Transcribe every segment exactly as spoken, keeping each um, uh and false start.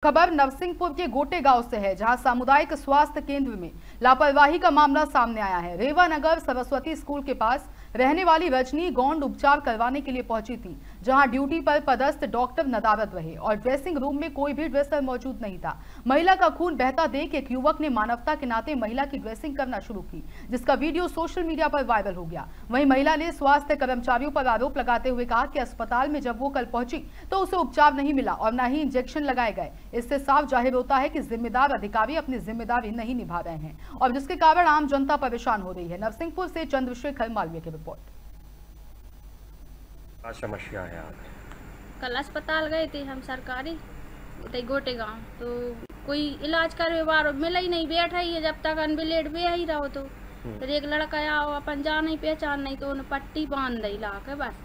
खबर नरसिंहपुर के गोटे गांव से है, जहां सामुदायिक स्वास्थ्य केंद्र में लापरवाही का मामला सामने आया है। रेवा नगर सरस्वती स्कूल के पास रहने वाली रजनी गौंड उपचार करवाने के लिए पहुंची थी, जहां ड्यूटी पर पदस्थ डॉक्टर नदारद रहे और ड्रेसिंग रूम में कोई भी ड्रेसर मौजूद नहीं था। महिला का खून बहता देख एक युवक ने मानवता के नाते महिला की ड्रेसिंग करना शुरू की, जिसका वीडियो सोशल मीडिया पर वायरल हो गया। वहीं महिला ने स्वास्थ्य कर्मचारियों पर आरोप लगाते हुए कहा कि अस्पताल में जब वो कल पहुंची तो उसे उपचार नहीं मिला और न ही इंजेक्शन लगाए गए। इससे साफ जाहिर होता है कि जिम्मेदार अधिकारी अपनी जिम्मेदारी नहीं निभा रहे हैं और जिसके कारण आम जनता परेशान हो रही है। नरसिंहपुर से चंद्रशेखर मालवीय की रिपोर्ट। क्या समस्या है आप? कल अस्पताल गए थे हम सरकारी गोटे गांव, तो कोई इलाज करने वाला मिला ही नहीं, बैठा ही है जब तक अनबिलेट बे ही रहो। तो फिर एक लड़का आओ अपन जान नहीं पहचान नहीं, तो उन्हें पट्टी बांध दी ला के, बस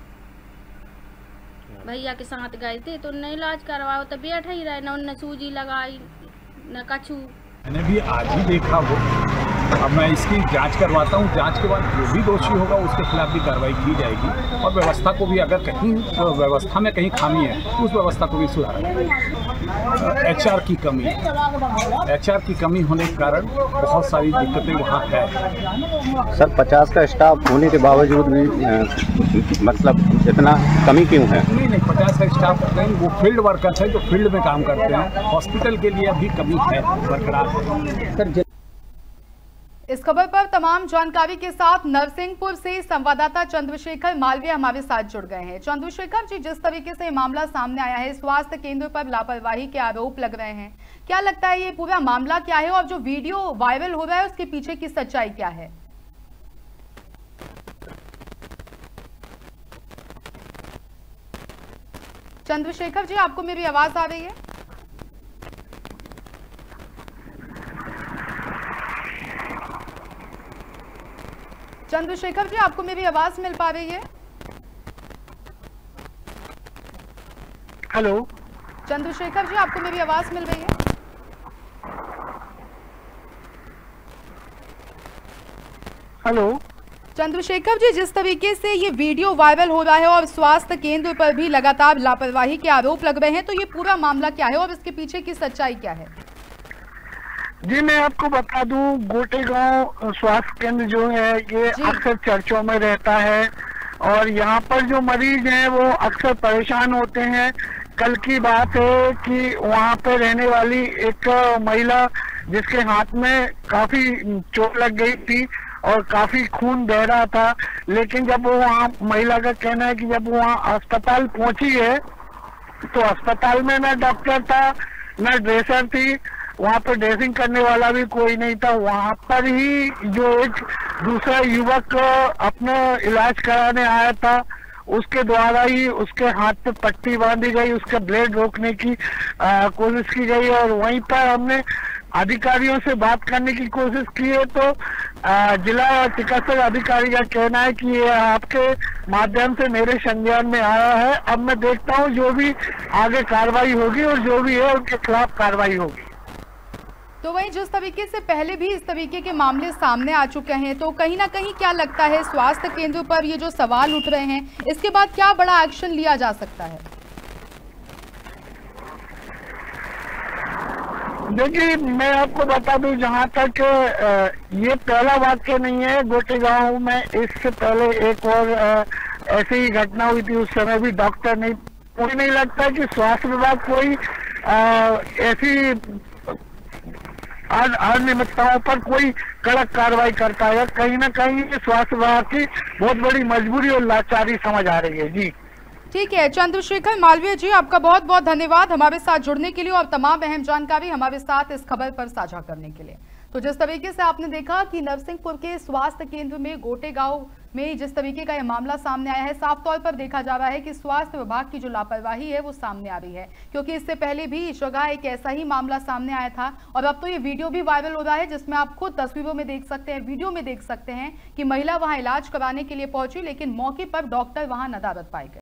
भैया के साथ गए थे तो उन्हें इलाज करवाओ तो बैठा ही रहे, न उन्हें सूजी लगाई न कछू। मैंने भी आज ही देखा वो, अब मैं इसकी जांच करवाता हूँ। जांच के बाद जो भी दोषी होगा उसके खिलाफ भी कार्रवाई की जाएगी और व्यवस्था को भी, अगर कहीं तो व्यवस्था में कहीं खामी है तो उस व्यवस्था को भी सुधारा जाएगा। एचआर की कमी एचआर की कमी होने के कारण बहुत सारी दिक्कतें वहाँ है। सर, पचास का स्टाफ होने के बावजूद भी मतलब इतना कमी क्यों है? नहीं नहीं पचास का स्टाफ नहीं, वो फील्ड वर्कर्स हैं जो फील्ड में काम करते हैं। हॉस्पिटल के लिए अभी कमी है, बरकरार है। सर, इस खबर पर तमाम जानकारी के साथ नरसिंहपुर से संवाददाता चंद्रशेखर मालवीय हमारे साथ जुड़ गए हैं। चंद्रशेखर जी, जिस तरीके से मामला सामने आया है, स्वास्थ्य केंद्र पर लापरवाही के आरोप लग रहे हैं, क्या लगता है ये पूरा मामला क्या है और जो वीडियो वायरल हो रहा है उसके पीछे की सच्चाई क्या है? चंद्रशेखर जी, आपको मेरी आवाज आ रही है? चंद्रशेखर जी, आपको मेरी आवाज मिल पा रही है? हेलो चंद्रशेखर जी, आपको मेरी आवाज मिल रही है? हेलो चंद्रशेखर जी, जिस तरीके से ये वीडियो वायरल हो रहा है और स्वास्थ्य केंद्र पर भी लगातार लापरवाही के आरोप लग रहे हैं, तो ये पूरा मामला क्या है और इसके पीछे की सच्चाई क्या है? जी, मैं आपको बता दूं, गोटे गांव स्वास्थ्य केंद्र जो है ये अक्सर चर्चों में रहता है और यहाँ पर जो मरीज हैं वो अक्सर परेशान होते हैं। कल की बात है कि वहाँ पे रहने वाली एक महिला जिसके हाथ में काफी चोट लग गई थी और काफी खून बह रहा था, लेकिन जब वो वहाँ, महिला का कहना है कि जब वो वहाँ अस्पताल पहुंची है तो अस्पताल में न डॉक्टर था न ड्रेसर थी, वहाँ पर ड्रेसिंग करने वाला भी कोई नहीं था। वहाँ पर ही जो एक दूसरा युवक अपना इलाज कराने आया था उसके द्वारा ही उसके हाथ पे पट्टी बांधी गई, उसका ब्लड रोकने की कोशिश की गई और वहीं पर हमने अधिकारियों से बात करने की कोशिश की है तो आ, जिला चिकित्सक अधिकारी का कहना है कि ये आपके माध्यम से मेरे संज्ञान में आया है। अब मैं देखता हूँ जो भी आगे कार्रवाई होगी और जो भी है उनके खिलाफ कार्रवाई होगी। तो वहीं जिस तरीके से पहले भी इस तरीके के मामले सामने आ चुके हैं, तो कहीं ना कहीं क्या लगता है स्वास्थ्य केंद्र पर ये जो सवाल उठ रहे हैं, इसके बाद क्या बड़ा एक्शन लिया जा सकता है? देखिए, मैं आपको बता दूं, जहां तक ये पहला वाक्य नहीं है गोटे गांव में, इससे पहले एक और ऐसी ही घटना हुई थी। उस समय भी डॉक्टर नहीं, मुझे नहीं लगता कि स्वास्थ्य विभाग कोई ऐसी अनियमितताओं पर कोई कड़क कार्रवाई करता है। कहीं ना कहीं स्वास्थ्य विभाग की बहुत बड़ी मजबूरी और लाचारी समझ आ रही है। जी ठीक है, चंद्रशेखर मालवीय जी, आपका बहुत बहुत धन्यवाद हमारे साथ जुड़ने के लिए और तमाम अहम जानकारी हमारे साथ इस खबर पर साझा करने के लिए। तो जिस तरीके से आपने देखा कि नरसिंहपुर के स्वास्थ्य केंद्र में गोटे गांव में जिस तरीके का यह मामला सामने आया है, साफ तौर पर देखा जा रहा है कि स्वास्थ्य विभाग की जो लापरवाही है वो सामने आ रही है, क्योंकि इससे पहले भी इस जगह एक ऐसा ही मामला सामने आया था और अब तो ये वीडियो भी वायरल हो रहा है, जिसमें आप खुद तस्वीरों में देख सकते हैं, वीडियो में देख सकते हैं कि महिला वहां इलाज कराने के लिए पहुंची, लेकिन मौके पर डॉक्टर वहां नदारद पाए गए।